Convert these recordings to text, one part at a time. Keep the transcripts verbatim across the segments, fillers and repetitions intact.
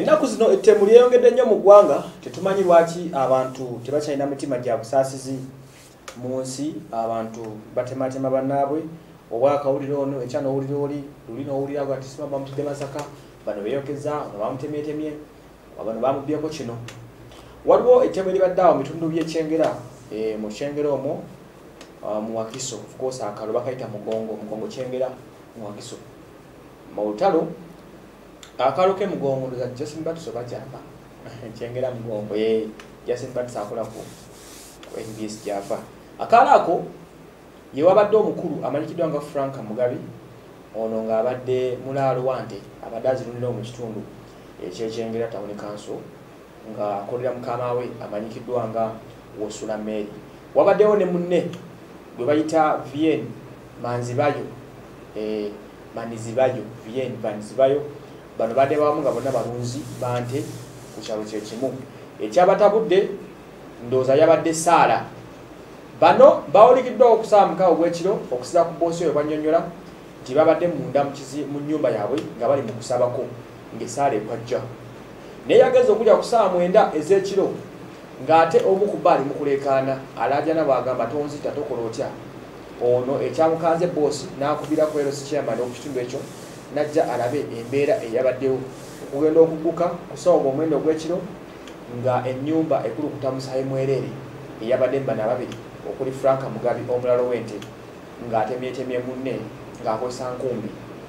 Ennaku zino ettemu lyeyongedde nnyo mu ggwanga, tetumanyi lwaki abantu tebakyalina mitima gya busaasizi mu nsi, abantu batematema bannaabwe, oba akawulire ono ekya n'owulira oli, luli n'owulira ati sima bamutidde Masaka, bano beeyokeza, ono bamutemyetemye, bano bamubyeko kino. Waliwo ettemu eribadde awo mu bitundu by'ekyengera, e, mu kyengera omwo uh, mu Wakiso, of course akalo bakayita Mugongo, Mugongo kyengera mu Wakiso. Mu lutalo akalo ke Mugongo ndoza Justin Batuso bajamba kyengera Mugongo ye Justin Batuso akola ku N B S Java. Akalo ako ye wabadde omukulu amanyikiddwa nga Frank Mugabi, ono ng'abadde mulaalo wante abadde azirunira mu kitundu ekyekyengera Town Council nga akolera mukama we amanyikiddwa nga Wosula Mary. Wabaddewo ne munne gwe bayita Vien Manzibayo, eh, Manizibayo, Vien Manzibayo, bano badde bamu nga bonna balunzi bante ku kyalo kye kimu. Ekyabatabudde ndooza yabadde Saala. Bano bawulikiddwa okusaba mukawo gw'ekiro okusira ku boosi oyo bannyonnyola nti babadde munda mu nnyumba yaabwe nga bali mu kusabako ng'essaala ekwajja. Naye yageza okujja kusaba mwenda ez'ekiro ng'ate omu ku bali mu kuleekaana alaajana bw'agamba tonzita tokola otya. Ono ekyamukanze boosi n'akubirako ero si chairman okukitundu ekyo najja alabe embeera eyabaddewo okugenda okugguka kusaba omwenda ogw'ekiro nga ennyumba ekulukuta Musayi Mwerere eyabadde mbana ababiri okuli Frank Mugabi omulalo w'ente ng'atemyetemye munne ng'akozesa nkumbi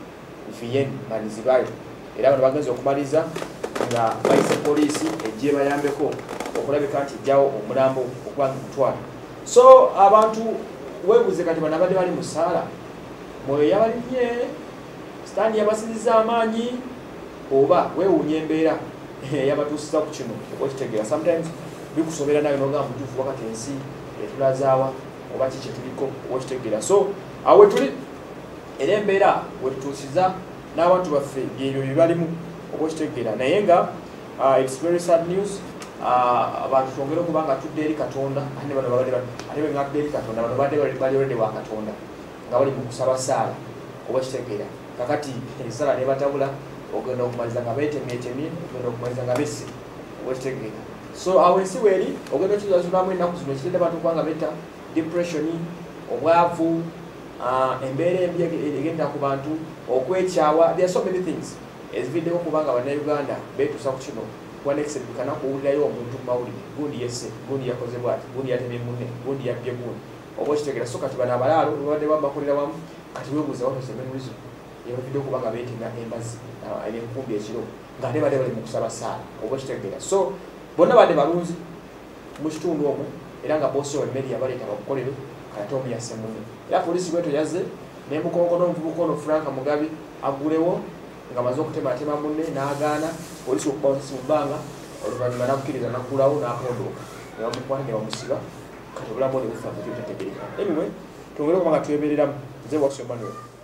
Vien Manizibayo. Era bano bagenze okumaliza nga bayise poliisi ejje bayambeko okulabika nti ejjawo omulambo okuba ng'omutwala. So abantu weebuuze kati bano abadde bali mu ssaala mwoyo yabalimye, sitaani yabasinziza amaanyi, oba weewuunya embeera yabatuusiza ku kino okitegeera. Sometimes bikusobera nawe n'ogamba mutuufu wakati ensi etulazaawa oba ki kye tuliko okitegeera. So awo we tuli era embeera we tutuusiza n'abantu baffe byebyo bye balimu okitegeera. Naye nga uh, it's very sad news. Abantu uh, twongere okuba nga tudde eri Katonda, ate bano babadde ate bwe ngadde eri Katonda, bano badde bali already wa Katonda nga bali mu kusaba ssaala okitegeera. Kakati ensala ne batabula ogenda okumaliza nga beetemyetemye, ogenda okumaliza nga besse okitegeera. So awo ensi weeri ogenda okizazulamu ennaku zino ekitedde abantu okuba nga betta depression, obwavu, uh, embeera embi egenda ku bantu, okwekyawa. There are so many things ezividdeko okuba nga bannayuganda beetuusa ku kino wanexebikana kuwulirayo omuntu mawulire gundi yesse, gundi yakoze bwati, gundi yatemye munne, gundi yabbye gundi oba okitegeera. So kati bano abalaalo babadde babakolera wamu, kati weebuuza what was the main reason ebavidde okuba nga beetemya embazi enkumbi ekiro ng'ate badde bali mu kusaba ssaala oba okitegeera. So bonna badde balunzi mu kitundu omwo era nga boosi owe Mary yabaleeta bakukolere kati omu yasse munne. Era poliisi bweto yazze n'emukonkona omuvubuka ono Frank Mugabi aggulewo nga amaze okutematema munne n'agaana, poliisi okubawozesa mu bbanga, oluvannyuma n'akkiriza n'aggulawo n'akondooka ne bamukwata ne bamusiba. Kati obulamu ne bufa butyo tetegeereka. Anyway twongere okuba nga twebereramu. Nze Wakso Emmanuel.